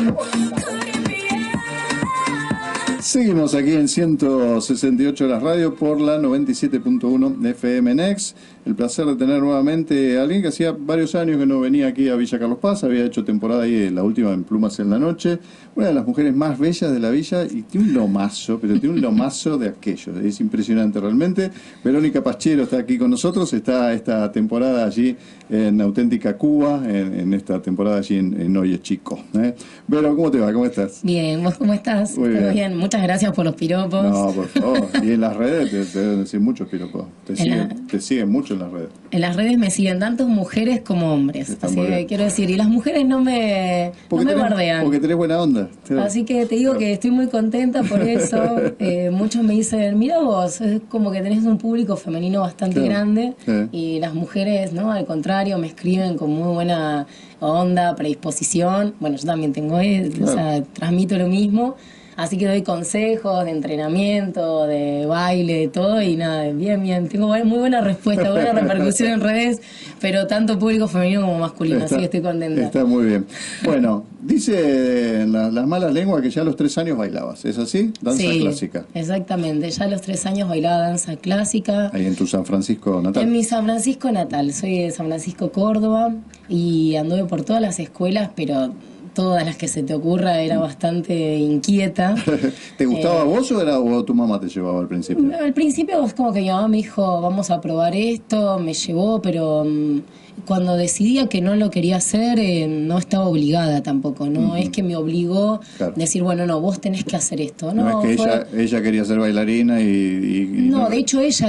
Seguimos aquí en 168 de la radio por la 97.1 de FM Next. El placer de tener nuevamente a alguien que hacía varios años que no venía aquí a Villa Carlos Paz. Había hecho temporada ahí, la última en Plumas en la Noche. Una de las mujeres más bellas de la villa y tiene un lomazo, pero tiene un lomazo de aquello. Es impresionante realmente. Verónica Pachero está aquí con nosotros. Está esta temporada allí en Auténtica Cuba, en esta temporada allí en Oye Chico. Vero, ¿cómo te va? ¿Cómo estás? Bien, ¿vos cómo estás? Muy bien. Bien. Muchas gracias por los piropos. No, por favor. Y en las redes te deben decir muchos piropos. Te siguen mucho en las redes. En las redes me siguen tanto mujeres como hombres. Así que quiero decir, y las mujeres no me bardean. Porque tenés buena onda. Así que te digo que estoy muy contenta por eso. Muchos me dicen, mira vos, es como que tenés un público femenino bastante grande. Y las mujeres, ¿no? Al contrario, me escriben con muy buena onda, predisposición. Bueno, yo también tengo o sea, transmito lo mismo. Así que doy consejos de entrenamiento, de baile, de todo y nada, bien. Tengo muy buena respuesta, buena repercusión en redes, pero tanto público femenino como masculino, así que estoy contenta. Está muy bien. Bueno, dice las malas lenguas que ya a los 3 años bailabas, ¿es así? Danza clásica. Exactamente, ya a los 3 años bailaba danza clásica. Ahí en tu San Francisco natal. En mi San Francisco natal, soy de San Francisco, Córdoba, y anduve por todas las escuelas, pero todas las que se te ocurra, era bastante inquieta. ¿Te gustaba vos o tu mamá te llevaba al principio? Al principio es como que mi mamá me dijo, vamos a probar esto, me llevó, pero cuando decidía que no lo quería hacer, no estaba obligada tampoco, no es que me obligó a decir, bueno, no, vos tenés que hacer esto. No es que ella quería ser bailarina y no, de hecho ella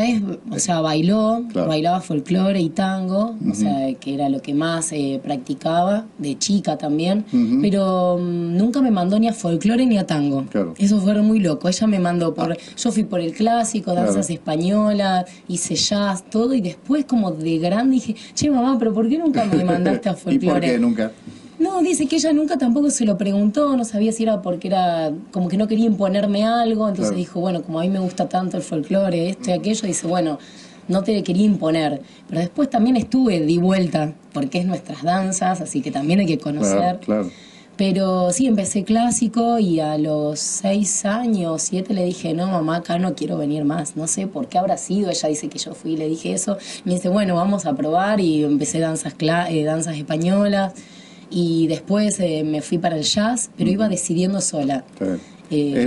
bailaba folclore y tango, o sea, que era lo que más practicaba, de chica también, pero nunca me mandó ni a folclore ni a tango. Claro. Eso fue muy loco. Ella me mandó yo fui por el clásico, danzas españolas, hice jazz, todo, y después como de grande dije, che mamá, pero ¿por qué nunca me mandaste a folclore? ¿Y por qué nunca? No, dice que ella nunca tampoco se lo preguntó, no sabía si era porque era como que no quería imponerme algo, entonces dijo, bueno, como a mí me gusta tanto el folclore, esto y aquello, dice, bueno, no te quería imponer. Pero después también di vuelta, porque es nuestras danzas, así que también hay que conocer. Claro. Pero sí, empecé clásico y a los 6 años, 7, le dije, no, mamá, acá no quiero venir más. No sé por qué habrá sido. Ella dice que yo fui y le dije eso. Me dice, bueno, vamos a probar. Y empecé danzas españolas. Y después me fui para el jazz, pero iba decidiendo sola. Es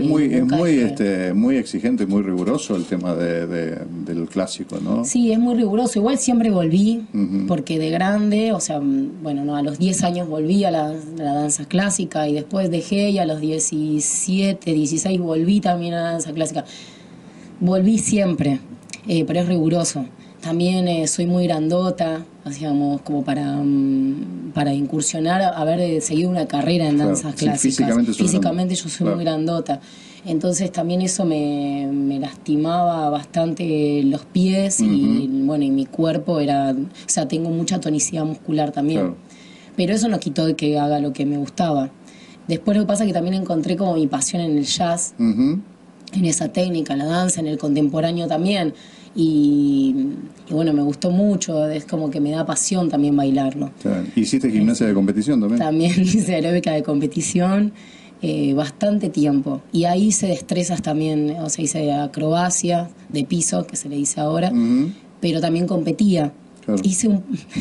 muy exigente y muy riguroso el tema del clásico, ¿no? Sí, es muy riguroso. Igual siempre volví, porque de grande, o sea, bueno, no, a los 10 años volví a la danza clásica y después dejé, y a los 17, 16 volví también a la danza clásica. Volví siempre, pero es riguroso. También soy muy grandota, digamos, como para incursionar, haber seguido una carrera en danzas clásicas. Físicamente yo soy muy grandota. Entonces también eso me lastimaba bastante los pies y bueno, y mi cuerpo o sea, tengo mucha tonicidad muscular también. Claro. Pero eso no quitó de que haga lo que me gustaba. Después lo que pasa es que también encontré como mi pasión en el jazz, en esa técnica, la danza, en el contemporáneo también. Y bueno, me gustó mucho, es como que me da pasión también bailarlo. Claro. ¿Hiciste gimnasia de competición también? También hice aeróbica de competición bastante tiempo. Y ahí hice destrezas también, o sea, hice acrobacia de piso, que se le dice ahora, pero también competía. Claro. Hice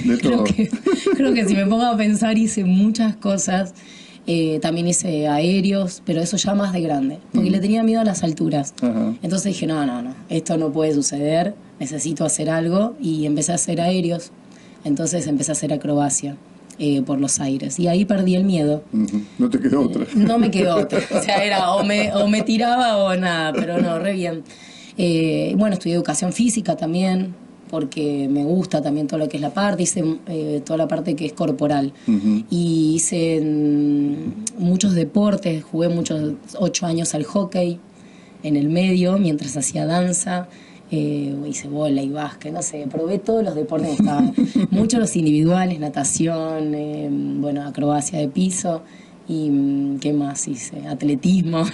creo que si me pongo a pensar hice muchas cosas. También hice aéreos, pero eso ya más de grande, porque le tenía miedo a las alturas. Entonces dije, no, esto no puede suceder, necesito hacer algo, y empecé a hacer aéreos. Entonces empecé a hacer acrobacia por los aires, y ahí perdí el miedo. No te quedó otra. No me quedó otra, o sea, era o me tiraba o nada, pero no, re bien. Bueno, estudié educación física también, porque me gusta también todo lo que es la parte, hice toda la parte que es corporal. Y hice muchos deportes, jugué 8 años al hockey en el medio, mientras hacía danza, hice bola y básquet, no sé, probé todos los deportes que estaban, muchos los individuales, natación, bueno, acrobacia de piso, y ¿qué más hice? Atletismo.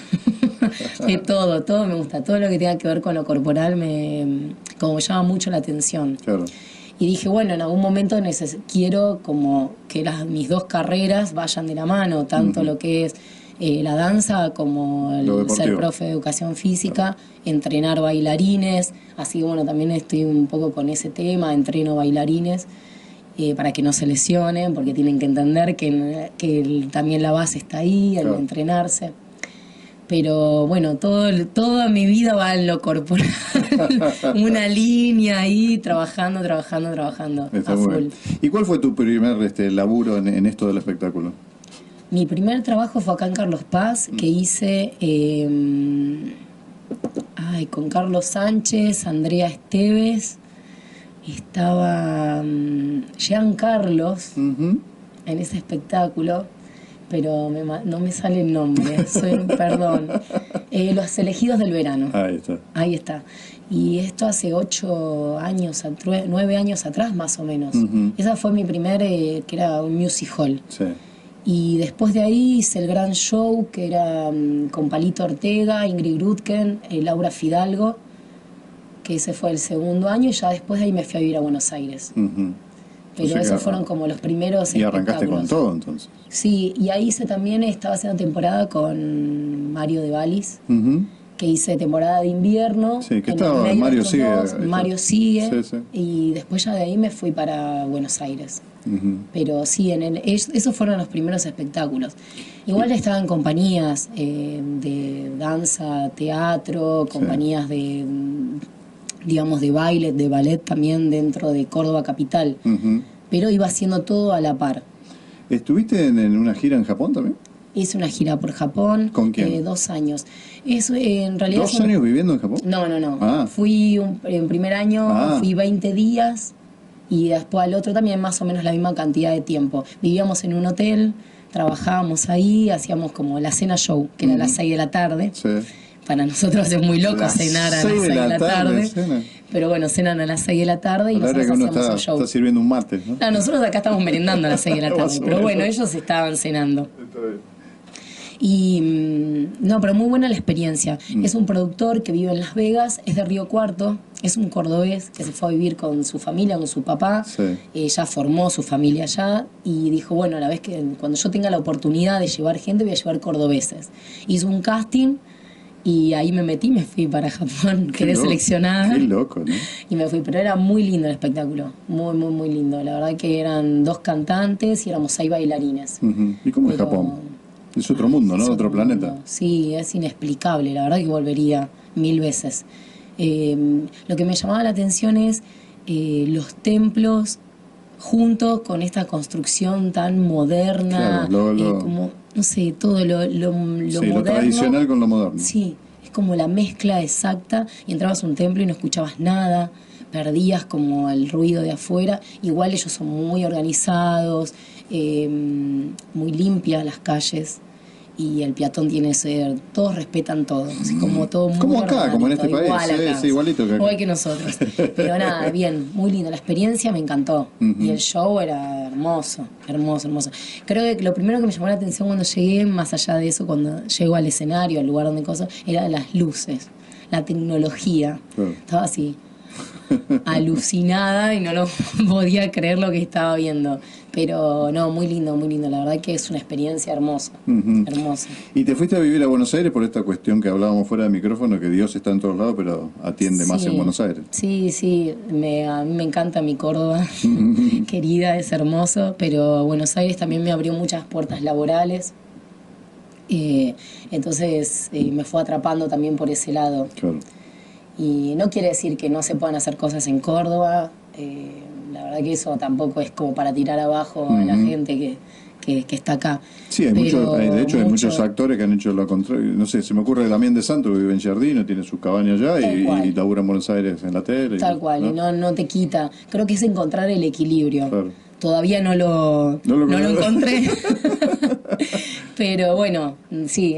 todo me gusta, todo lo que tenga que ver con lo corporal como llama mucho la atención. Claro. Y dije, bueno, en algún momento quiero como que mis dos carreras vayan de la mano, tanto lo que es la danza como el ser profe de educación física, entrenar bailarines. Así que bueno, también estoy un poco con ese tema, entreno bailarines para que no se lesionen, porque tienen que entender que también la base está ahí, al entrenarse. Pero bueno, toda mi vida va en lo corporal, una línea ahí, trabajando. Está muy bien. ¿Y cuál fue tu primer laburo en esto del espectáculo? Mi primer trabajo fue acá en Carlos Paz, que hice con Carlos Sánchez, Andrea Esteves, estaba Jean Carlos en ese espectáculo, pero no me sale el nombre, perdón. Los elegidos del verano. Ahí está. Y esto hace 9 años atrás, más o menos. Esa fue mi primer, que era un music hall. Sí. Y después de ahí hice el gran show, que era con Palito Ortega, Ingrid Grutken, Laura Fidalgo, que ese fue el segundo año, y ya después de ahí me fui a vivir a Buenos Aires. Pero esos fueron como los primeros espectáculos. Y arrancaste con todo, entonces. Sí, y ahí estaba haciendo temporada con Mario de Valis, que hice temporada de invierno. Sí, que estaba, Mario sigue. Mario sigue, sí. Y después ya de ahí me fui para Buenos Aires. Pero sí, esos fueron los primeros espectáculos. Igual estaba en compañías de danza, teatro, compañías de, digamos, de baile, de ballet también dentro de Córdoba Capital. Pero iba haciendo todo a la par. ¿Estuviste en una gira en Japón también? Hice una gira por Japón. ¿Con quién? 2 años. En realidad ¿2 años viviendo en Japón? No. Fui en primer año, fui 20 días y después al otro también más o menos la misma cantidad de tiempo. Vivíamos en un hotel, trabajábamos ahí, hacíamos como la cena show, que era a las 6 de la tarde. Sí. Para nosotros es muy loco cenar a las 6 de la tarde. Pero bueno, cenan a las 6 de la tarde y nosotros hacíamos un show. Está sirviendo un mate, ¿no? Nosotros acá estamos merendando a las 6 de la tarde, pero bueno, ellos estaban cenando. Está bien. Y pero muy buena la experiencia. Es un productor que vive en Las Vegas, es de Río Cuarto, es un cordobés que se fue a vivir con su familia, con su papá. Ya formó su familia allá y dijo, bueno, a la vez que cuando yo tenga la oportunidad de llevar gente, voy a llevar cordobeses. Hizo un casting y ahí me metí, me fui para Japón, quedé seleccionada. Qué loco, ¿no? Y me fui, pero era muy lindo el espectáculo, muy lindo. La verdad que eran 2 cantantes y éramos 6 bailarines. ¿Y cómo es Japón? Es otro mundo, ¿no? Otro planeta. Sí, es inexplicable. La verdad que volvería 1000 veces. Lo que me llamaba la atención es los templos junto con esta construcción tan moderna. Claro, como, no sé, todo lo moderno. Lo tradicional con lo moderno. Sí, es como la mezcla exacta. Y entrabas a un templo y no escuchabas nada. Perdías como el ruido de afuera. Igual ellos son muy organizados, muy limpias las calles y el peatón tiene que ser, todos respetan todo, así como todo muy como acá, como en este país, acá, igualito que acá. Igual que nosotros, pero nada, bien, muy linda la experiencia, me encantó y el show era hermoso. Creo que lo primero que me llamó la atención cuando llegué, más allá de eso, cuando llego al escenario, al lugar donde cosas, era las luces, la tecnología. Estaba así alucinada y no lo podía creer lo que estaba viendo, pero no, muy lindo, la verdad que es una experiencia hermosa. Hermosa. ¿Y te fuiste a vivir a Buenos Aires por esta cuestión que hablábamos fuera de micrófono, que Dios está en todos lados pero atiende más en Buenos Aires? Sí, a mí me encanta mi Córdoba querida, es hermoso, pero Buenos Aires también me abrió muchas puertas laborales, entonces me fue atrapando también por ese lado. Claro. Y no quiere decir que no se puedan hacer cosas en Córdoba. La verdad que eso tampoco es como para tirar abajo a la gente que está acá. Sí, de hecho hay muchos actores que han hecho lo contrario. No sé, se me ocurre Damián de Santos, que vive en Giardino, tiene su cabaña allá y labura en Buenos Aires en la tele. Tal cual, y no te quita. Creo que es encontrar el equilibrio. Claro. Todavía no lo encontré. Pero bueno, sí,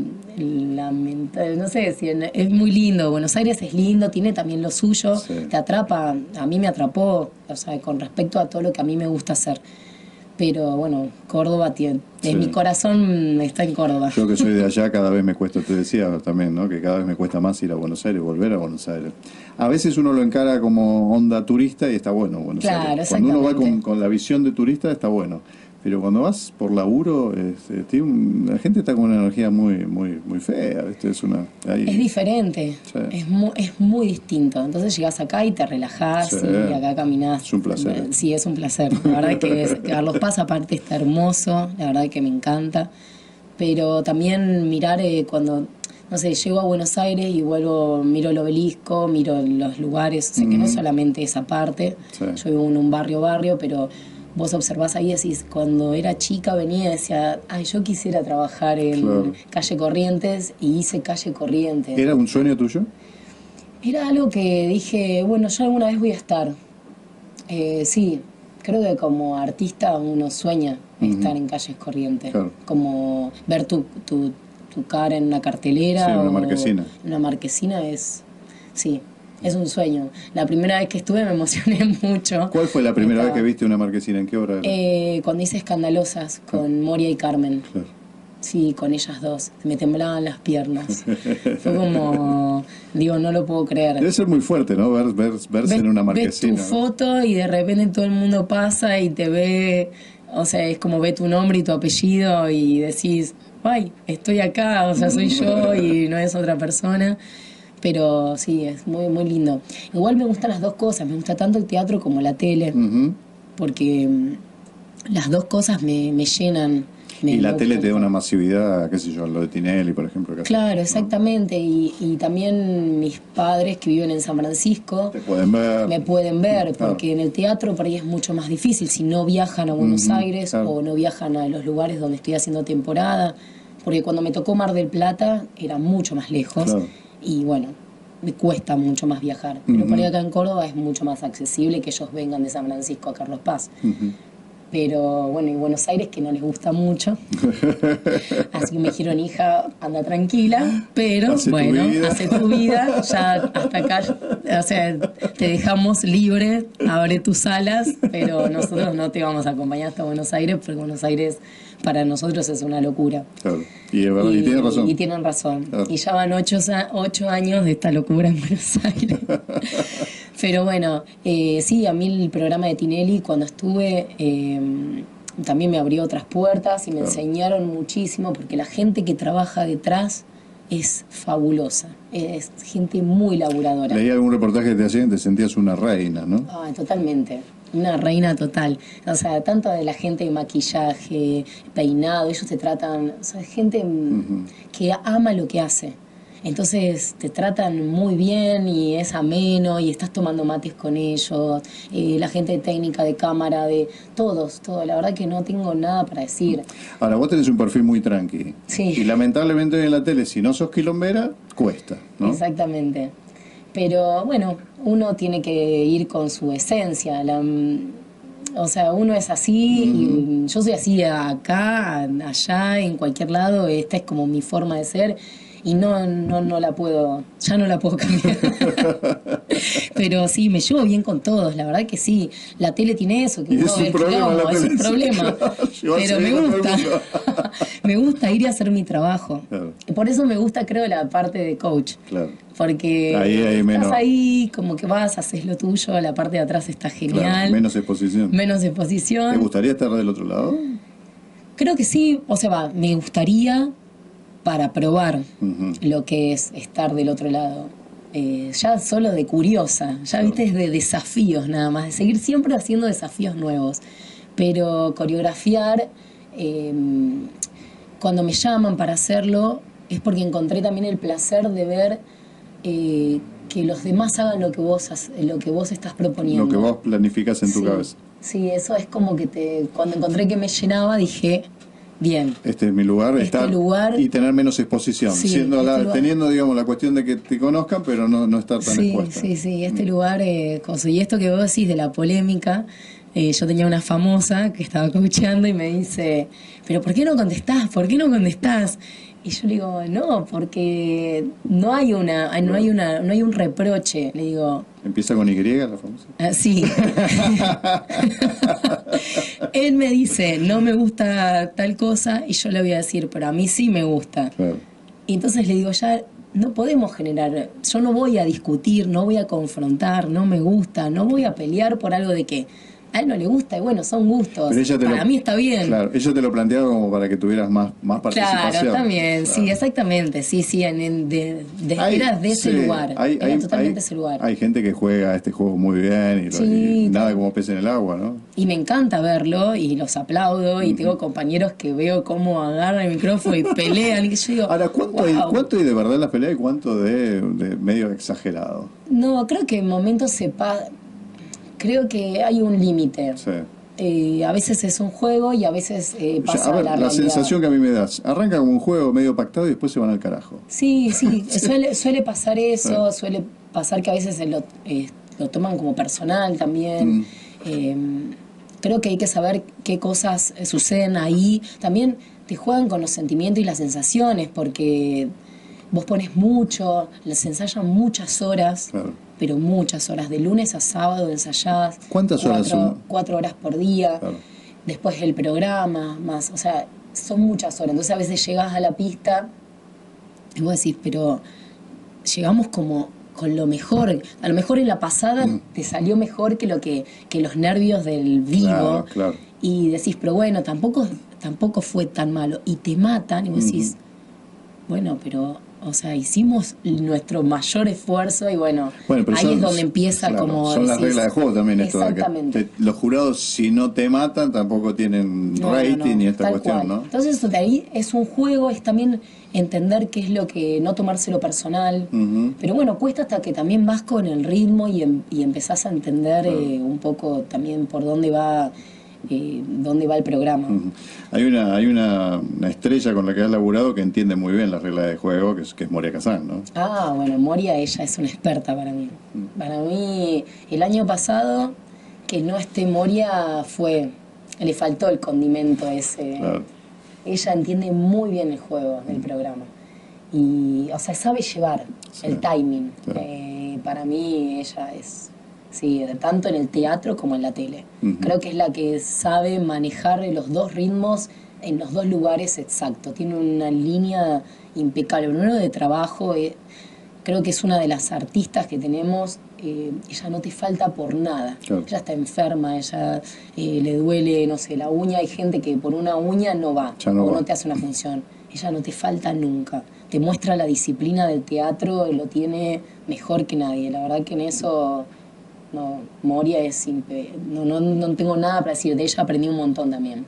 no sé, si es muy lindo. Buenos Aires es lindo, tiene también lo suyo, te atrapa, a mí me atrapó, o sea, con respecto a todo lo que a mí me gusta hacer. Pero bueno, Córdoba tiene, Sí. mi corazón está en Córdoba. Yo que soy de allá, cada vez me cuesta, te decía también, ¿no? Que cada vez me cuesta más ir a Buenos Aires, volver a Buenos Aires. A veces uno lo encara como onda turista y está bueno Buenos Claro, Aires. Cuando uno va exactamente. con la visión de turista está bueno. Pero cuando vas por laburo, la gente está con una energía muy fea, ¿viste? Ahí, Es diferente, Sí. es muy distinto. Entonces llegás acá y te relajás Sí. y acá caminás. Es un placer. Sí, es un placer. La verdad que Carlos Paz aparte está hermoso, la verdad que me encanta. Pero también mirar cuando, no sé, llego a Buenos Aires y vuelvo, miro el Obelisco, miro los lugares, o sea que no solamente esa parte. Sí. Yo vivo en un barrio, pero vos observás ahí y decís, cuando era chica venía y decía, ay, yo quisiera trabajar en Claro. Calle Corrientes, y hice Calle Corrientes. ¿Era un sueño tuyo? Era algo que dije, bueno, yo alguna vez voy a estar. Sí, creo que como artista uno sueña estar en Calles Corrientes. Claro. Como ver tu cara en una cartelera. Sí, una o marquesina. Una marquesina sí, es un sueño. La primera vez que estuve me emocioné mucho. ¿Cuál fue la primera vez que viste una marquesina? ¿En qué obra era? Cuando hice Escandalosas con Moria y Carmen. Claro. Sí, con ellas dos. Me temblaban las piernas. Fue como, digo, no lo puedo creer. Debe ser muy fuerte, ¿no? Verse en una marquesina. Ves tu foto y de repente todo el mundo pasa y te ve, o sea, es como ve tu nombre y tu apellido y decís, ay, estoy acá, o sea, soy yo y no es otra persona. Pero sí, es muy lindo. Igual me gustan las dos cosas, me gusta tanto el teatro como la tele, Ujú. porque las dos cosas me llenan. Y la me tele gustan. te da una masividad, qué sé yo, lo de Tinelli, por ejemplo. Que Claro, exactamente. Y también mis padres que viven en San Francisco te pueden ver. me pueden ver, Claro. porque en el teatro por ahí es mucho más difícil si no viajan a Buenos Aires claro. o no viajan a los lugares donde estoy haciendo temporada, porque cuando me tocó Mar del Plata era mucho más lejos Claro. y bueno, me cuesta mucho más viajar. Pero por ahí acá en Córdoba es mucho más accesible que ellos vengan de San Francisco a Carlos Paz. Pero bueno, y Buenos Aires que no les gusta mucho. Así que me dijeron, hija, anda tranquila, pero Hace tu bueno, vida. hace tu vida, ya hasta acá, o sea, te dejamos libre, abre tus alas, pero nosotros no te vamos a acompañar hasta Buenos Aires, porque Buenos Aires para nosotros es una locura. Claro. Y tienen razón. Y tienen razón. Claro. Y ya van 8 años de esta locura en Buenos Aires. Pero bueno, sí, a mí el programa de Tinelli cuando estuve también me abrió otras puertas y me enseñaron muchísimo, porque la gente que trabaja detrás es fabulosa, es gente muy laburadora. Leí algún reportaje que te hacían, te sentías una reina, ¿no? Ah, totalmente. Una reina total. O sea, tanto de la gente de maquillaje, peinado, ellos te tratan, o sea, gente que ama lo que hace. Entonces te tratan muy bien y es ameno y estás tomando mates con ellos. La gente de técnica, de cámara, de todos. La verdad que no tengo nada para decir. Ahora, vos tenés un perfil muy tranqui. Sí. Y lamentablemente en la tele, si no sos quilombera, cuesta, ¿no? Exactamente. Pero bueno, uno tiene que ir con su esencia. O sea, uno es así y yo soy así acá, allá, en cualquier lado. Esta es como mi forma de ser y no la puedo, ya no la puedo cambiar. Pero sí, me llevo bien con todos, la verdad que sí. La tele tiene eso, que Y uno es un ve problema la es tele, un problema. llevarse Pero me bien con todo el gusta. mundo. Me gusta ir a hacer mi trabajo. Claro. Y por eso me gusta, creo, la parte de coach. Claro. Porque Ahí menos. estás ahí, como que vas, haces lo tuyo, la parte de atrás está genial. Claro, menos exposición. Menos exposición. ¿Te gustaría estar del otro lado? Creo que sí, o sea, me gustaría para probar lo que es estar del otro lado. Ya solo de curiosa, ya viste, es de desafíos nada más, de seguir siempre haciendo desafíos nuevos. Pero coreografiar, cuando me llaman para hacerlo, es porque encontré también el placer de ver que los demás hagan lo que vos estás proponiendo. Lo que vos planificás en tu cabeza. Sí, eso es como que cuando encontré que me llenaba, dije, bien. Este es mi lugar, lugar, y tener menos exposición, sí, teniendo, digamos, la cuestión de que te conozcan, pero no estar tan expuesta. Sí, este lugar, y esto que vos decís de la polémica, yo tenía una famosa que estaba coacheando y me dice, pero ¿por qué no contestás? ¿Por qué no contestás? Y yo le digo, no, porque no hay un reproche. Le digo, ¿Empieza con Y la famosa? sí. Él me dice, no me gusta tal cosa, y yo le voy a decir, pero a mí sí me gusta. Claro. Y entonces le digo, ya no podemos generar, yo no voy a discutir, no voy a confrontar, no me gusta, no voy a pelear por algo de que a él no le gusta, y bueno, son gustos. Para mí está bien. Claro, ella te lo planteaba como para que tuvieras más participación. Claro, también, claro. Sí, exactamente, sí, era de ese lugar, era totalmente ese lugar. Hay gente que juega este juego muy bien y nada como pez en el agua, ¿no? Y me encanta verlo y los aplaudo y tengo compañeros que veo cómo agarran el micrófono y pelean y yo digo, ahora, ¿cuánto hay de verdad en la pelea y cuánto de medio exagerado? No, creo que en momentos creo que hay un límite. Sí. A veces es un juego y a veces pasa, o sea, a ver, la realidad. sensación que a mí me das, arranca como un juego medio pactado y después se van al carajo. Sí, suele pasar eso, suele pasar que a veces lo toman como personal también. Creo que hay que saber qué cosas suceden ahí. También te juegan con los sentimientos y las sensaciones, porque vos pones mucho, les ensayan muchas horas. Claro. Pero muchas horas, de lunes a sábado ensayás. ¿Cuántas horas son? 4 horas por día. Claro. Después el programa, más, o sea, son muchas horas. Entonces a veces llegás a la pista y vos decís, pero llegamos como con lo mejor. A lo mejor en la pasada te salió mejor que los nervios del vivo. Claro, claro. Y decís, pero bueno, tampoco fue tan malo. Y te matan y vos decís, bueno, pero... O sea, hicimos nuestro mayor esfuerzo y bueno ahí es donde empieza, claro, como son las reglas de juego también. Exactamente. Esto de que los jurados, si no te matan, tampoco tienen rating ni esta cuestión, cual. ¿No? Entonces, de ahí es un juego, es también entender qué es lo que, no tomárselo personal. Pero bueno, cuesta hasta que también vas con el ritmo y empezás a entender un poco también por dónde va el programa. Hay una estrella con la que has laburado que entiende muy bien las reglas de juego, que es Moria Kazan, ¿no? Ah, bueno, Moria, ella es una experta para mí. Para mí, el año pasado, que no esté Moria, le faltó el condimento ese. Claro. Ella entiende muy bien el juego del programa. Y, o sea, sabe llevar el timing. Claro. Para mí, ella es... Sí, tanto en el teatro como en la tele. Creo que es la que sabe manejar los dos ritmos en los dos lugares exactos. Tiene una línea impecable. Primero de trabajo, creo que es una de las artistas que tenemos. Ella no te falta por nada. Claro. Ella está enferma, ella le duele, no sé, la uña. Hay gente que por una uña no va, no te hace una función. Ella no te falta nunca. Te muestra la disciplina del teatro, lo tiene mejor que nadie. La verdad que en eso... No, Moria no tengo nada para decir de ella, aprendí un montón también.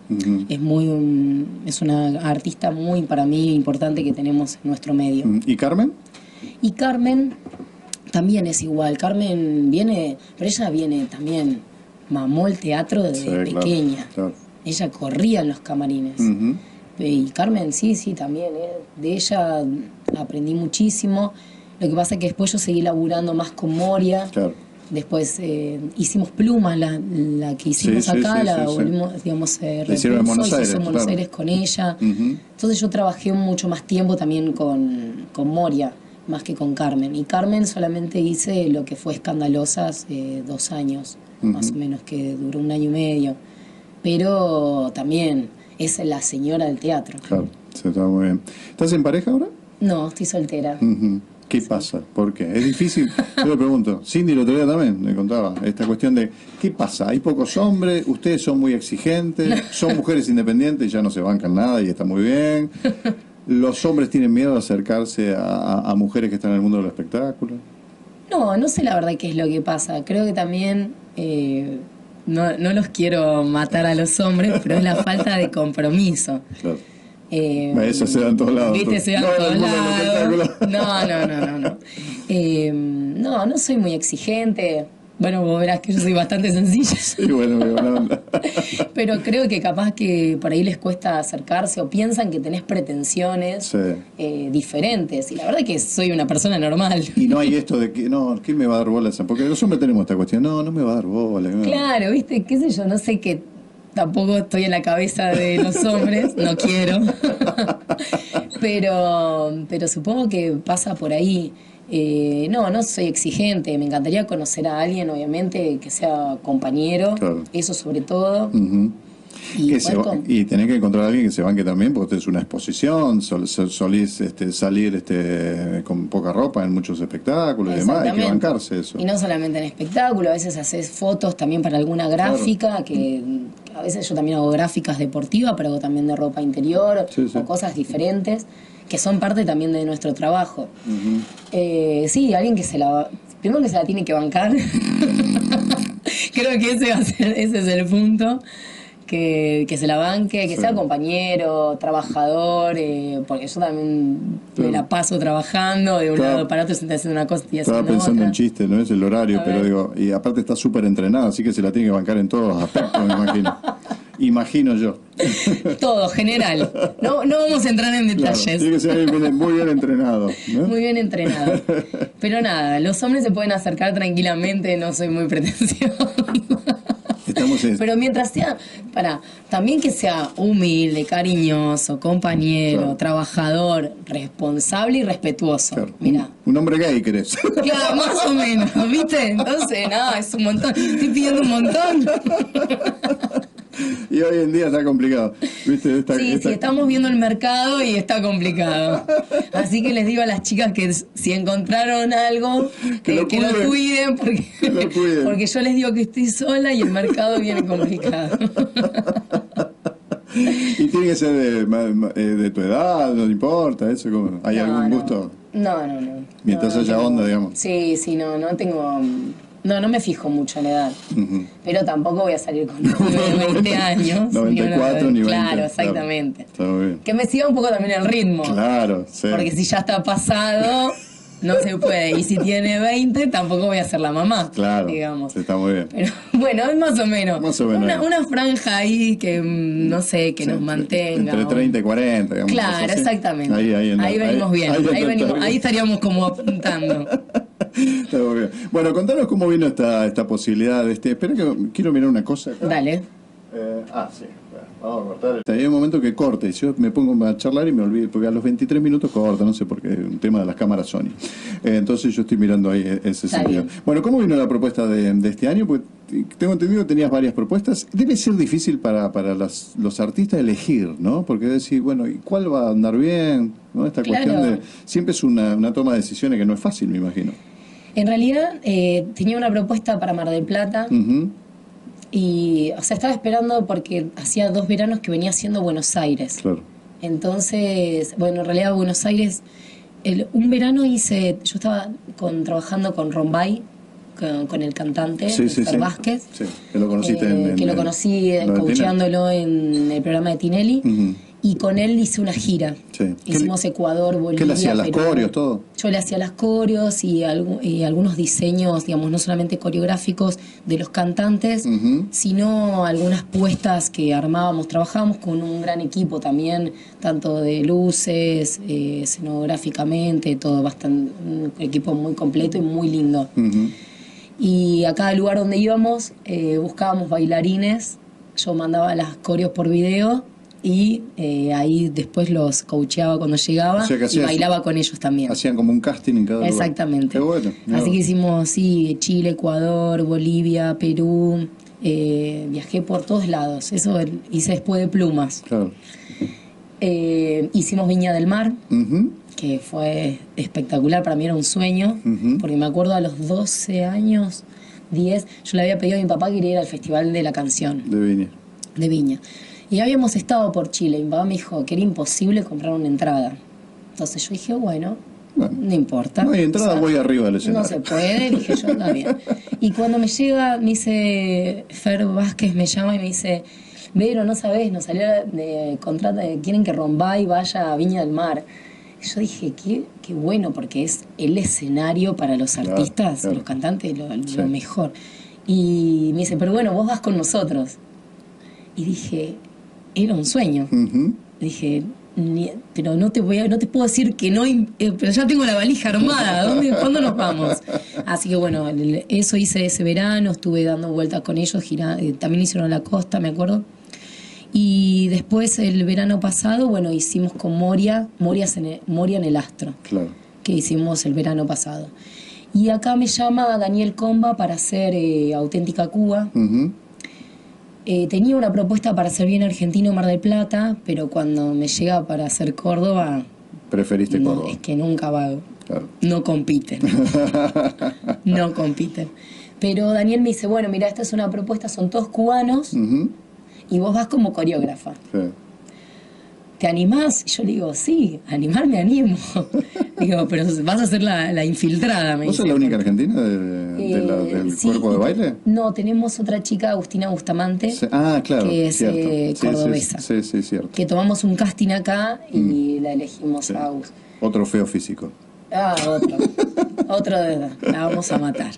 Es una artista muy, para mí, importante que tenemos en nuestro medio. ¿Y Carmen? Y Carmen también es igual. Carmen pero ella viene también, mamó el teatro desde pequeña. Claro. Ella corría en los camarines. Y Carmen, sí, también. De ella aprendí muchísimo. Lo que pasa es que después yo seguí laburando más con Moria. Claro. Después hicimos Plumas, la que hicimos acá, la volvimos, digamos, en Buenos Aires con ella. Entonces yo trabajé mucho más tiempo también con Moria, más que con Carmen. Y Carmen solamente hice lo que fue Escandalosas 2 años, más o menos, que duró 1 año y medio. Pero también es la señora del teatro. Claro, está muy bien. ¿Estás en pareja ahora? No, estoy soltera. ¿Qué pasa? ¿Por qué? Es difícil. Yo le pregunto, Cindy el otro día también me contaba esta cuestión de ¿qué pasa? Hay pocos hombres, ustedes son muy exigentes, son mujeres independientes y ya no se bancan nada y está muy bien. ¿Los hombres tienen miedo de acercarse a mujeres que están en el mundo del espectáculo? No sé la verdad qué es lo que pasa. Creo que también, no los quiero matar a los hombres, pero es la falta de compromiso. Claro. Eso se da en todos lados. ¿Viste? Se da en todos lados. No soy muy exigente. Bueno, vos verás que yo soy bastante sencilla. Sí, bueno, onda. Pero creo que capaz que por ahí les cuesta acercarse o piensan que tenés pretensiones diferentes. Y la verdad es que soy una persona normal. Y no hay esto de que, ¿quién me va a dar bola? Porque los hombres tenemos esta cuestión. No me va a dar bola. Claro, ¿viste? Qué sé yo, no sé qué. Tampoco estoy en la cabeza de los hombres, no quiero. pero supongo que pasa por ahí. No soy exigente, me encantaría conocer a alguien, obviamente, que sea compañero, claro. Eso sobre todo. Y tenés que encontrar a alguien que se banque también, porque es una exposición, solís salir con poca ropa en muchos espectáculos y demás, hay que bancarse eso. Y no solamente en espectáculos, a veces haces fotos también para alguna gráfica, claro. Que a veces yo también hago gráficas deportivas, pero hago también de ropa interior, o cosas diferentes, que son parte también de nuestro trabajo. Sí, alguien que primero que se la tiene que bancar, creo que ese es el punto. Que se la banque, que sea compañero, trabajador, porque yo también me la paso trabajando de un lado para otro, haciendo una cosa y haciendo otra. Estaba pensando en chiste, no es el horario, pero digo, y aparte está súper entrenado, así que se la tiene que bancar en todos los aspectos, me imagino. Imagino yo. Todo, general. No vamos a entrar en detalles. Claro, tiene que ser alguien muy bien entrenado, ¿no? Muy bien entrenado. Pero nada, los hombres se pueden acercar tranquilamente, no soy muy pretencioso. Pero mientras sea, también que sea humilde, cariñoso, compañero, trabajador, responsable y respetuoso. Claro. Mirá. Un hombre gay, ¿crees? Claro, más o menos, ¿viste? Entonces, nada, es un montón. Estoy pidiendo un montón. Y hoy en día está complicado, ¿viste? Sí, estamos viendo el mercado y está complicado. Así que les digo a las chicas que si encontraron algo, que lo cuiden, porque yo les digo que estoy sola y el mercado viene complicado. Y tiene que ser de tu edad, no importa, eso, ¿hay algún gusto? No. Mientras haya onda, digamos. Sí, no tengo... No me fijo mucho en la edad, pero tampoco voy a salir con de 20 años. 94 ni 20. Claro, exactamente. Claro, está bien. Que me siga un poco también el ritmo. Claro, sí. Porque si ya está pasado, no se puede. Y si tiene 20, tampoco voy a ser la mamá. Claro, digamos. Está muy bien. Pero bueno, es más o menos. Más o menos. Una franja ahí que, no sé, que nos mantenga. Entre 30 y 40, digamos. Claro, exactamente. Ahí venimos bien. Ahí estaríamos como apuntando. Está muy bien. Bueno, contanos cómo vino esta posibilidad de Espera que quiero mirar una cosa acá. Dale. Sí. Vamos a cortar. Hay un momento que corte y yo me pongo a charlar y me olvido, porque a los 23 minutos corta, no sé por qué, un tema de las cámaras Sony. Entonces yo estoy mirando ahí ese sentido. Bueno, ¿cómo vino la propuesta de este año? Porque tengo entendido que tenías varias propuestas. Debe ser difícil para los artistas elegir, ¿no? Porque decir, bueno, ¿y cuál va a andar bien? ¿No? Esta cuestión de... Siempre es una toma de decisiones que no es fácil, me imagino. En realidad, tenía una propuesta para Mar del Plata. Y, estaba esperando porque hacía 2 veranos que venía haciendo Buenos Aires. Claro. Entonces, bueno, en realidad Buenos Aires, un verano yo estaba trabajando con Rombay, con el cantante, Fer Vázquez. Sí, que lo conociste que lo conocí coacheándolo en el programa de Tinelli. Y con él hice una gira. Sí. Hicimos Ecuador, Bolivia, ¿Qué le hacía? ¿Las Perú. coreos, todo? Yo le hacía las coreos y algunos diseños, digamos, no solamente coreográficos de los cantantes, sino algunas puestas que armábamos. Trabajábamos con un gran equipo también, tanto de luces, escenográficamente, todo bastante, un equipo muy completo y muy lindo. Y a cada lugar donde íbamos buscábamos bailarines, yo mandaba las coreos por video y ahí después los coacheaba cuando llegaba, y bailaba con ellos también. Hacían como un casting en cada lugar. Exactamente. Qué bueno. Así que hicimos, Chile, Ecuador, Bolivia, Perú, viajé por todos lados. Eso hice después de Plumas. Claro. Hicimos Viña del Mar, que fue espectacular, para mí era un sueño, porque me acuerdo a los 12 años, 10, yo le había pedido a mi papá que quería ir al Festival de la Canción. De Viña. Y habíamos estado por Chile, y mi papá me dijo que era imposible comprar una entrada. Entonces yo dije, bueno, no importa. No hay entrada, voy arriba del escenario. No se puede, dije yo, está bien. Y cuando me llega, me dice, Fer Vázquez me llama y me dice, Vero, no sabés, nos salió de contrato, quieren que Rombay vaya a Viña del Mar. Y yo dije, qué bueno, porque es el escenario para los artistas, los cantantes, lo mejor. Y me dice, pero bueno, vos vas con nosotros. Y dije, era un sueño. Dije, pero no te puedo decir que no, pero ya tengo la valija armada. ¿Cuándo nos vamos? Así que bueno, eso hice ese verano, estuve dando vueltas con ellos, también hicieron la costa, me acuerdo. Y después el verano pasado, bueno, hicimos con Moria en el Astro, Claro. que hicimos el verano pasado. Y acá me llama Daniel Comba para hacer Auténtica Cuba. Ujú. Tenía una propuesta para hacer bien Argentino Mar del Plata, pero cuando me llega para hacer Córdoba, Preferiste no, Córdoba. es que nunca va, Claro. no compiten. No compiten. Pero Daniel me dice, bueno, mira, esta es una propuesta, son todos cubanos Ujú. y vos vas como coreógrafa. Sí. ¿Te animás? Y yo le digo, sí, animar me animo. Digo, pero vas a ser la infiltrada, me ¿Vos dice. sos la única argentina del Sí, cuerpo de baile? No, tenemos otra chica, Agustina Bustamante, Sí. Ah, claro, que es cierto. Sí, cordobesa. Sí, cierto. Que tomamos un casting acá y la elegimos Sí. a Agus. Otro feo físico. Ah, otro de edad. La vamos a matar.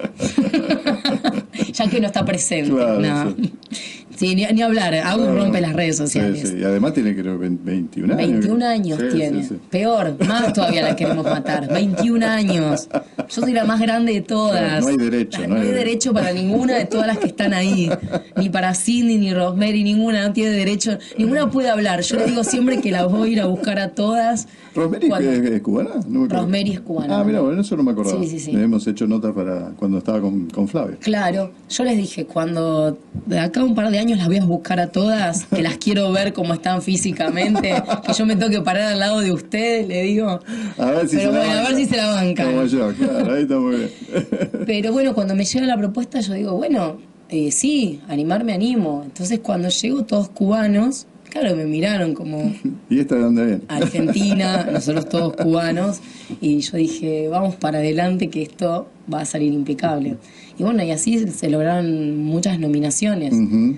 Ya que no está presente. Claro, No. sí. Sí, ni hablar. Agus Claro. rompe las redes sociales. Sí, sí. Y además tiene, creo, 21 años. 21 años Sí, tiene. sí, sí. Peor, más todavía la queremos matar. 21 años. Yo soy la más grande de todas. Claro, no hay derecho, No hay derecho para ninguna de todas las que están ahí. Ni para Cindy, ni Rosemary, ninguna. No tiene derecho. Ninguna puede hablar. Yo le digo siempre que las voy a ir a buscar a todas. ¿Rosemary es cubana? No me acuerdo. Rosemary es cubana. Ah, mira, bueno, eso no me acordaba. Sí, sí, sí. Hemos hecho nota para cuando estaba con Flavio. Claro, yo les dije, cuando de acá a un par de años las voy a buscar a todas, que las quiero ver cómo están físicamente, que yo me tengo que parar al lado de ustedes, le digo. A ver si Pero se la bueno, a ver si se la bancan. Como yo, claro, ahí está muy bien. Pero bueno, cuando me llega la propuesta, yo digo, bueno, sí, animar me animo. Entonces cuando llego todos cubanos, claro, me miraron como ¿Y esta de dónde viene? Argentina, nosotros todos cubanos, y yo dije, vamos para adelante que esto va a salir impecable. Y bueno, y así se lograron muchas nominaciones Ujú.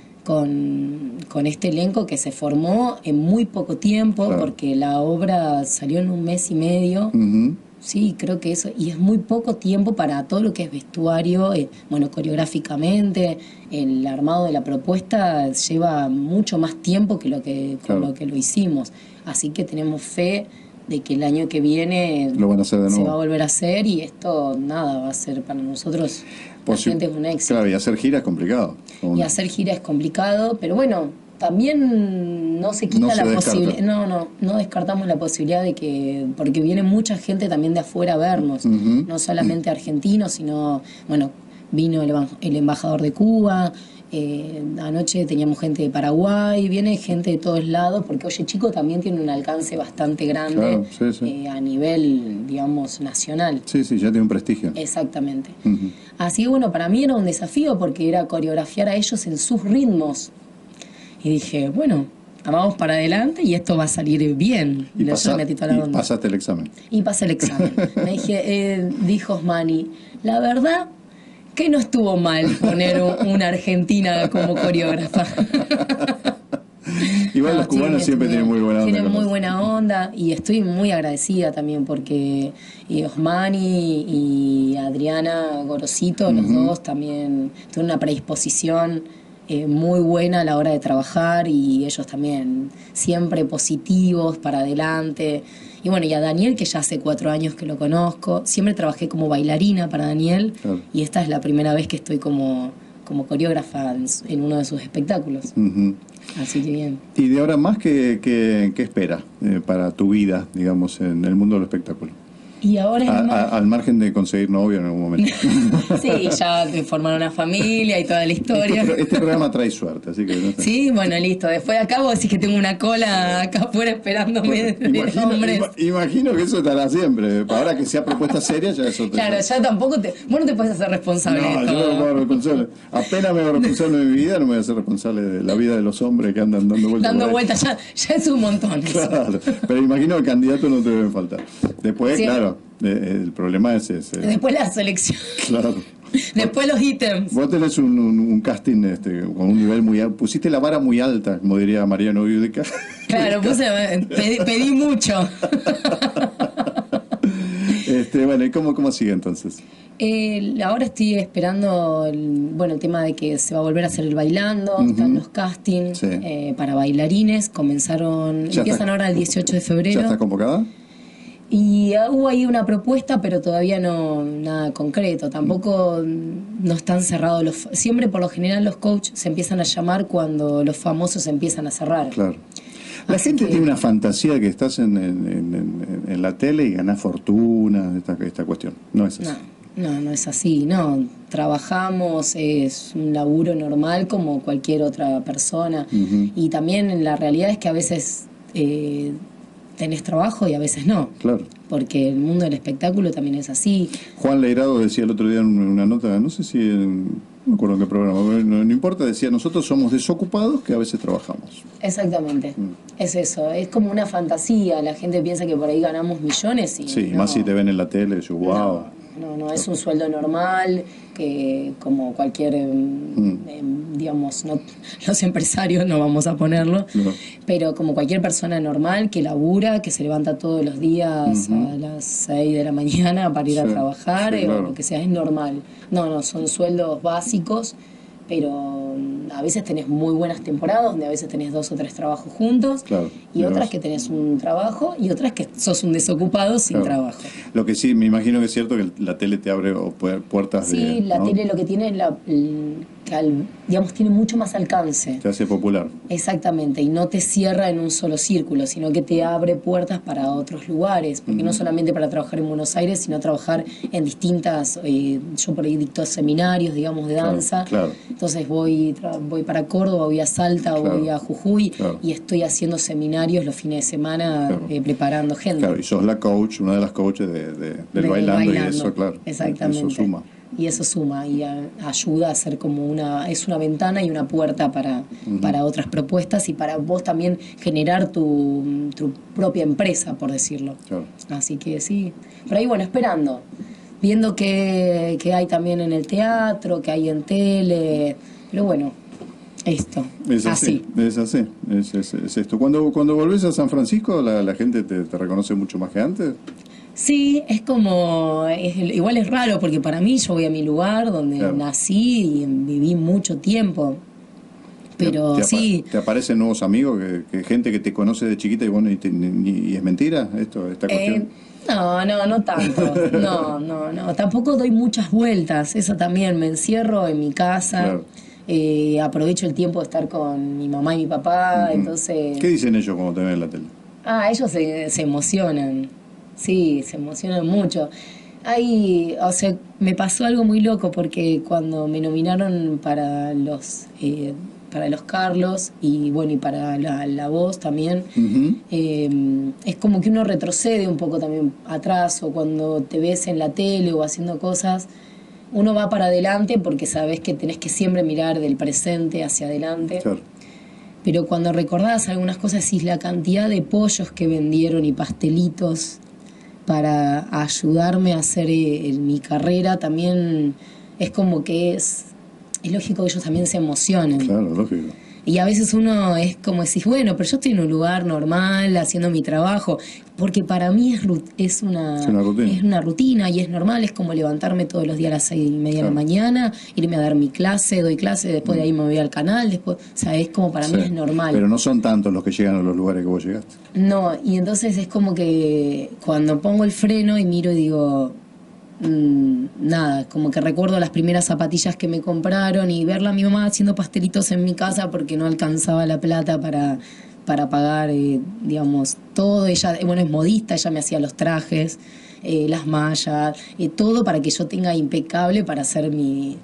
con este elenco que se formó en muy poco tiempo, Claro. porque la obra salió en un mes y medio. Ujú. Sí, creo que eso, y es muy poco tiempo para todo lo que es vestuario, bueno, coreográficamente, el armado de la propuesta lleva mucho más tiempo que con Claro. lo que lo hicimos. Así que tenemos fe de que el año que viene Lo van a hacer de se nuevo. va a volver a hacer y esto, nada, va a ser para nosotros Posi- realmente un éxito. Claro, y hacer gira es complicado. Y hacer gira es complicado, pero bueno, también no se quita No se la descarta. posibilidad, no descartamos la posibilidad de que, porque viene mucha gente también de afuera a vernos, Ujú. no solamente argentinos, sino, bueno, vino el embajador de Cuba, anoche teníamos gente de Paraguay, viene gente de todos lados, porque Oye Chico también tiene un alcance bastante grande Claro, sí, sí. a nivel, digamos, nacional. Sí, sí, ya tiene un prestigio. Exactamente. Ujú. Así que bueno, para mí era un desafío porque era coreografiar a ellos en sus ritmos. Y dije, bueno, vamos para adelante y esto va a salir bien. Y, Yo le metí toda la onda. pasaste el examen. Y pasé el examen. Me dije, dijo Osmani, la verdad que no estuvo mal poner una argentina como coreógrafa. Igual No, los cubanos sí, siempre tienen muy buena onda. Tienen con muy los- buena onda y estoy muy agradecida también porque Osmani y Adriana Gorosito, los dos también tuvieron una predisposición muy buena a la hora de trabajar y ellos también siempre positivos, para adelante. Y bueno, y a Daniel, que ya hace 4 años que lo conozco, siempre trabajé como bailarina para Daniel Claro. y esta es la primera vez que estoy como coreógrafa en uno de sus espectáculos. Ujú. Así que bien. Y de ahora más, ¿qué espera para tu vida, digamos, en el mundo del espectáculo? Y ahora es más... Al margen de conseguir novio en algún momento. Sí, ya formaron una familia y toda la historia. Este programa trae suerte, así que no sé. Sí, bueno, listo. Después de acá vos decís que tengo una cola acá afuera esperándome de hombres. Imagino que eso estará siempre. Ahora que sea propuesta seria, ya es otra. Claro, ya tampoco vos no te puedes hacer responsable No, de yo no me todo. puedo responsable. Apenas me hago responsable de mi vida, no me voy a hacer responsable de la vida de los hombres que andan dando vueltas. Dando por ahí. vueltas, ya es un montón. eso. Claro, pero imagino que candidatos no te deben faltar. Después, Sí. claro, el problema es ese. Después la selección. Claro. Después los ítems. Vos tenés un casting con un nivel muy alto. Pusiste la vara muy alta, como diría Mariano Udica. Claro, pedí mucho. Bueno, ¿y cómo sigue entonces? Ahora estoy esperando el tema de que se va a volver a hacer el bailando, están los castings Sí. para bailarines, ¿Ya empiezan está- ahora el 18 de ¿Ya febrero. estás convocada? Y hubo ahí una propuesta, pero todavía no nada concreto. Tampoco no están cerrados siempre por lo general los coaches se empiezan a llamar cuando los famosos empiezan a cerrar. Claro. La gente tiene una fantasía que estás en la tele y ganás fortuna, esta cuestión. No es así. No es así. No, trabajamos, es un laburo normal como cualquier otra persona. Y también la realidad es que a veces tenés trabajo y a veces no. Claro. Porque el mundo del espectáculo también es así. Juan Leirado decía el otro día en una nota, no sé si no me acuerdo en qué programa, no importa, decía, nosotros somos desocupados que a veces trabajamos. Exactamente, es eso, es como una fantasía, la gente piensa que por ahí ganamos millones y sí, no. Más si te ven en la tele, yo, wow. No, es un sueldo normal, que como cualquier, digamos, no, los empresarios no vamos a ponerlo, pero como cualquier persona normal que labura, que se levanta todos los días a las 6 de la mañana para ir a trabajar, o lo que sea, es normal. No, son sueldos básicos, pero a veces tenés muy buenas temporadas donde a veces tenés 2 o 3 trabajos juntos, y otras que tenés un trabajo y otras que sos un desocupado sin trabajo. Lo que sí, me imagino que es cierto que la tele te abre puertas de... Sí, la tele lo que tiene es digamos, tiene mucho más alcance. Te hace popular. Exactamente, y no te cierra en un solo círculo, sino que te abre puertas para otros lugares, porque no solamente para trabajar en Buenos Aires, sino trabajar en distintas, yo por ahí dicto seminarios, digamos, de danza. Claro. Entonces voy para Córdoba, voy a Salta, voy a Jujuy, y estoy haciendo seminarios los fines de semana, preparando gente. Claro, y sos la coach, una de las coaches del bailando, y eso, claro. Exactamente. Eso suma. Y eso suma y ayuda a ser como es una ventana y una puerta para otras propuestas y para vos también generar tu propia empresa, por decirlo. Claro. Así que sí, pero ahí bueno, esperando, viendo que hay también en el teatro, que hay en tele, pero bueno, esto. Es así. Es esto. Cuando volvés a San Francisco, la gente te reconoce mucho más que antes. Sí, es como, igual es raro porque para mí yo voy a mi lugar donde nací y viví mucho tiempo, pero sí. ¿Te aparecen nuevos amigos, que gente que te conoce de chiquita y bueno, y es mentira esta cuestión? No tanto, no, tampoco doy muchas vueltas, eso también, me encierro en mi casa, aprovecho el tiempo de estar con mi mamá y mi papá, entonces... ¿Qué dicen ellos cuando te ven en la tele? Ellos se emocionan. Sí, se emocionan mucho. O sea, me pasó algo muy loco porque cuando me nominaron para los Carlos y bueno, y para la Voz también, es como que uno retrocede un poco también atrás, o cuando te ves en la tele o haciendo cosas, uno va para adelante porque sabes que tenés que siempre mirar del presente hacia adelante. Claro. Pero cuando recordás algunas cosas, y la cantidad de pollos que vendieron y pastelitos para ayudarme a hacer mi carrera, también es como que es lógico que ellos también se emocionen. Claro, lógico. Y a veces uno es como decís, bueno, pero yo estoy en un lugar normal, haciendo mi trabajo, porque para mí es una rutina y es normal, es como levantarme todos los días a las 6:30 de la mañana, irme a dar mi clase, doy clase, después de ahí me voy al canal, después, o sea, es como para mí es normal. Pero no son tantos los que llegan a los lugares que vos llegaste. No, y entonces es como que cuando pongo el freno y miro y digo... nada, como que recuerdo las primeras zapatillas que me compraron y verla a mi mamá haciendo pastelitos en mi casa porque no alcanzaba la plata para pagar, digamos, todo. Ella, bueno, es modista, ella me hacía los trajes, las mallas, todo para que yo tenga impecable para hacer mi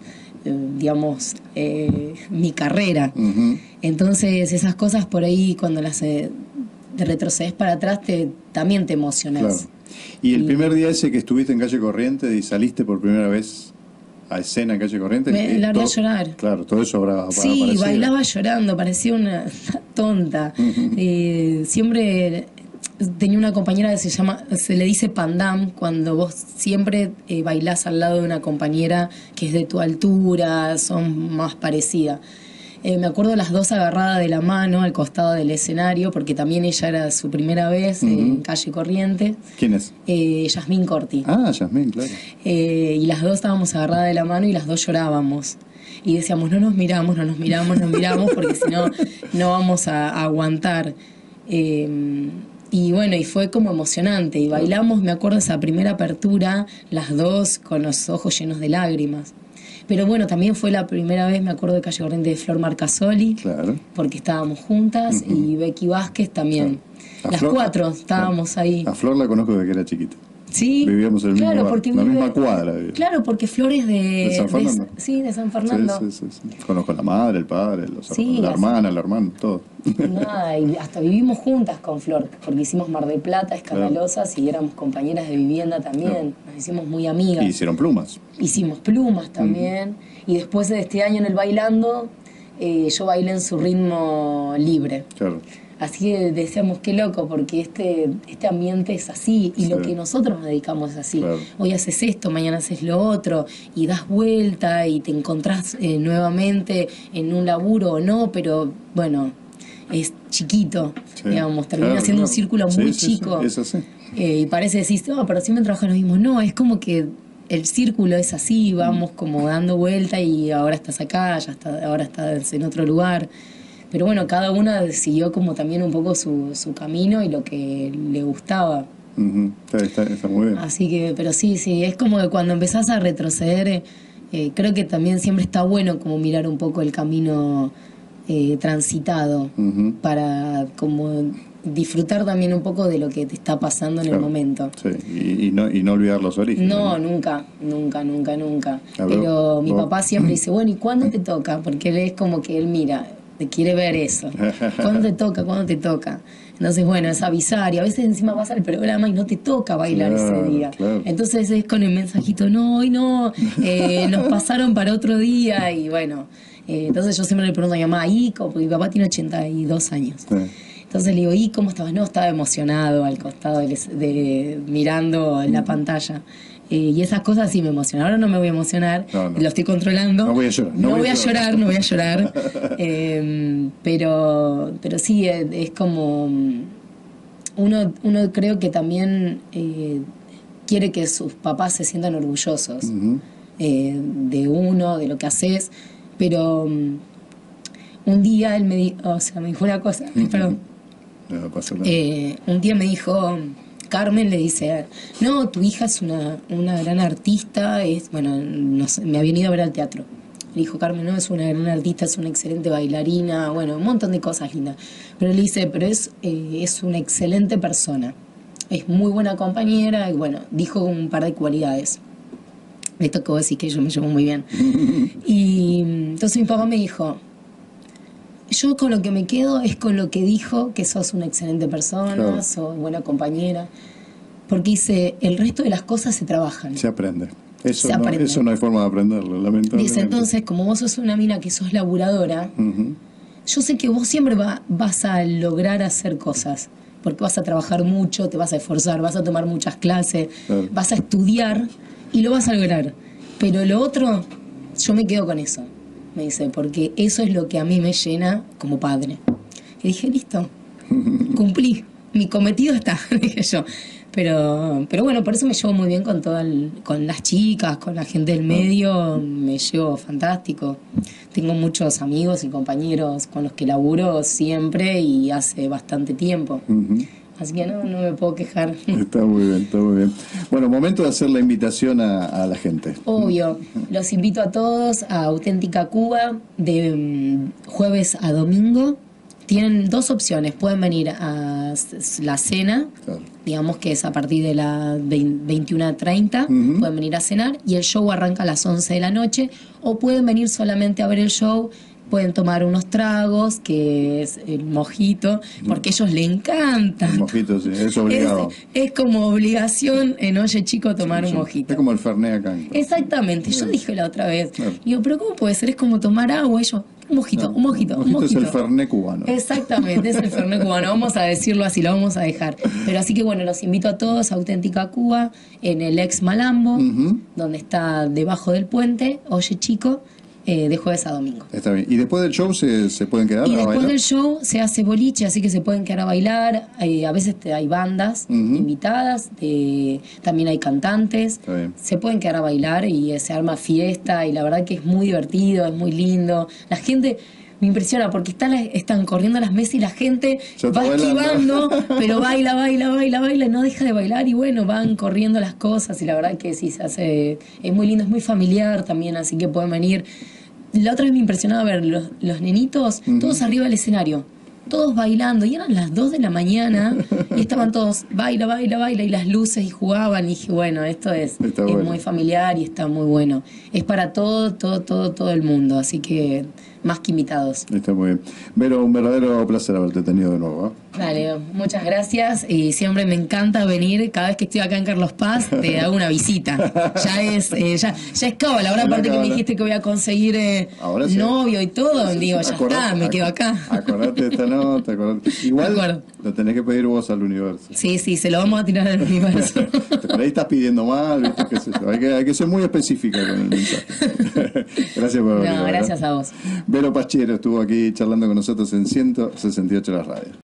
carrera. Entonces esas cosas por ahí cuando las retrocedes para atrás también te emocionas. Claro. ¿Y el primer día ese que estuviste en Calle Corrientes y saliste por primera vez a escena en Calle Corrientes? Me largué a llorar. Claro, todo eso habrá Sí, aparecido. Bailaba llorando, parecía una tonta. Siempre tenía una compañera que se le dice pandam, cuando vos siempre bailás al lado de una compañera que es de tu altura, son más parecidas. Me acuerdo las dos agarradas de la mano al costado del escenario, porque también ella era su primera vez en Calle Corrientes. ¿Quién es? Yasmín Corti. Yasmín, claro. Y las dos estábamos agarradas de la mano y las dos llorábamos. Y decíamos, no nos miramos, porque si no, no vamos a aguantar. Y bueno, y fue como emocionante. Y bailamos, me acuerdo, esa primera apertura, las dos con los ojos llenos de lágrimas. Pero bueno, también fue la primera vez, me acuerdo, de Calle Corriente de Flor Marcasoli, Claro. porque estábamos juntas, y Becky Vázquez también. Claro. Las cuatro estábamos ahí. A Flor la conozco desde que era chiquita. Sí, vivíamos en el mismo lugar, la misma cuadra. Claro, porque Flor es ¿De San Fernando? Sí, de San Fernando. Sí. Conozco a la madre, el padre, Sí, la hermana, el hermano, todo. Nada, y hasta vivimos juntas con Flor, porque hicimos Mar del Plata, Escandalosas, y éramos compañeras de vivienda también. Nos hicimos muy amigas. Y hicieron plumas. Hicimos plumas también. Y después de este año en el Bailando, yo bailé en su ritmo libre. Claro. Así que decíamos, qué loco, porque este ambiente es así, y lo que nosotros nos dedicamos es así. Claro. Hoy haces esto, mañana haces lo otro, y das vuelta, y te encontrás nuevamente en un laburo o no, pero bueno, es chiquito, digamos, termina siendo un círculo muy chico. Sí, es así. Y parece decir, no, pero siempre trabajan lo mismo. No, es como que el círculo es así, vamos como dando vuelta, y ahora estás acá, ahora estás en otro lugar. Pero bueno, cada una siguió como también un poco su camino y lo que le gustaba. Está muy bien. Así que, pero sí, es como que cuando empezás a retroceder, creo que también siempre está bueno como mirar un poco el camino transitado, para como disfrutar también un poco de lo que te está pasando en el momento. Sí, y no olvidar los orígenes. No, nunca. Pero mi papá siempre dice, bueno, ¿y cuándo te toca? Porque él es como que él mira, te quiere ver eso. ¿Cuándo te toca? Entonces, bueno, es avisar. Y a veces encima vas al programa y no te toca bailar ese día. Claro. Entonces es con el mensajito, no, hoy no, nos pasaron para otro día. Y bueno, entonces yo siempre le pregunto a mi mamá, ¿y cómo? Porque mi papá tiene 82 años. Sí. Entonces le digo, ¿y cómo estabas? No, estaba emocionado al costado mirando la pantalla. Y esas cosas sí me emocionan. Ahora no me voy a emocionar, lo estoy controlando. No voy a llorar. No voy a llorar. Pero sí, es como... Uno creo que también quiere que sus papás se sientan orgullosos de uno, de lo que haces. Pero un día él me dijo una cosa, perdón. No pasa nada. Un día me dijo... Carmen le dice, no, tu hija es una gran artista, me habían ido a ver al teatro. Le dijo, Carmen, no, es una gran artista, es una excelente bailarina, bueno, un montón de cosas lindas. Pero le dice, pero es una excelente persona, es muy buena compañera, y bueno, dijo un par de cualidades. Esto que vos decís que yo me llevo muy bien. Y entonces mi papá me dijo, yo con lo que me quedo es con lo que dijo, que sos una excelente persona, sos buena compañera, porque dice, el resto de las cosas se trabajan. Se aprende. Eso no hay forma de aprenderlo, lamentablemente. Dice, entonces, como vos sos una mina que sos laburadora, yo sé que vos siempre vas a lograr hacer cosas, porque vas a trabajar mucho, te vas a esforzar, vas a tomar muchas clases, vas a estudiar y lo vas a lograr. Pero lo otro, yo me quedo con eso. Me dice, porque eso es lo que a mí me llena como padre. Y dije, listo, cumplí, mi cometido está, dije yo. Pero bueno, por eso me llevo muy bien con con las chicas, con la gente del medio, me llevo fantástico. Tengo muchos amigos y compañeros con los que laburo siempre y hace bastante tiempo. Así que no me puedo quejar. Está muy bien. Bueno, momento de hacer la invitación a la gente. Obvio. Los invito a todos a Auténtica Cuba de jueves a domingo. Tienen dos opciones. Pueden venir a la cena, digamos que es a partir de las 21:30. Pueden venir a cenar y el show arranca a las 11 de la noche. O pueden venir solamente a ver el show. Pueden tomar unos tragos, que es el mojito, porque a ellos les encanta. El mojito, sí, es obligado. Es como obligación en Oye Chico tomar un mojito. Es como el Fernet acá. Exactamente, yo dije la otra vez. Digo, pero ¿cómo puede ser? Es como tomar agua. Ellos, un mojito. Un mojito es el Fernet cubano. Exactamente, es el Fernet cubano. Vamos a decirlo así, lo vamos a dejar. Pero así que bueno, los invito a todos a Auténtica Cuba, en el ex Malambo, donde está debajo del puente, Oye Chico. De jueves a domingo. Está bien. ¿Y después del show se pueden quedar y a bailar? Después del show se hace boliche, así que se pueden quedar a bailar. A veces hay bandas invitadas, también hay cantantes. Se pueden quedar a bailar y se arma fiesta y la verdad que es muy divertido, es muy lindo. La gente me impresiona porque están corriendo las mesas y la gente Ya está va bailando. esquivando, pero baila, no deja de bailar y bueno, van corriendo las cosas y la verdad que sí, se hace, es muy lindo, es muy familiar también, así que pueden venir. La otra vez me impresionaba ver los nenitos, todos arriba del escenario, todos bailando, y eran las 2 de la mañana y estaban todos baila, y las luces y jugaban, y dije, bueno, esto es bueno. muy familiar y está muy bueno. Es para todo el mundo, así que más que invitados. Está muy bien. Vero, un verdadero placer haberte tenido de nuevo, ¿eh? Dale, muchas gracias y siempre me encanta venir. Cada vez que estoy acá en Carlos Paz te hago una visita. Ya es cábala. Ahora aparte que me dijiste que voy a conseguir Ahora sí. novio y todo, digo, ya Acordate, está, me quedo acá. Acordate de esta nota, acordate. Igual lo tenés que pedir vos al universo. Sí, se lo vamos a tirar al universo. Por ahí estás pidiendo mal, ¿viste? ¿Qué sé yo? Hay que ser muy específica con el mensaje. Gracias por venir. No, gracias a vos. Vero Pachero estuvo aquí charlando con nosotros en 168 Las Radios.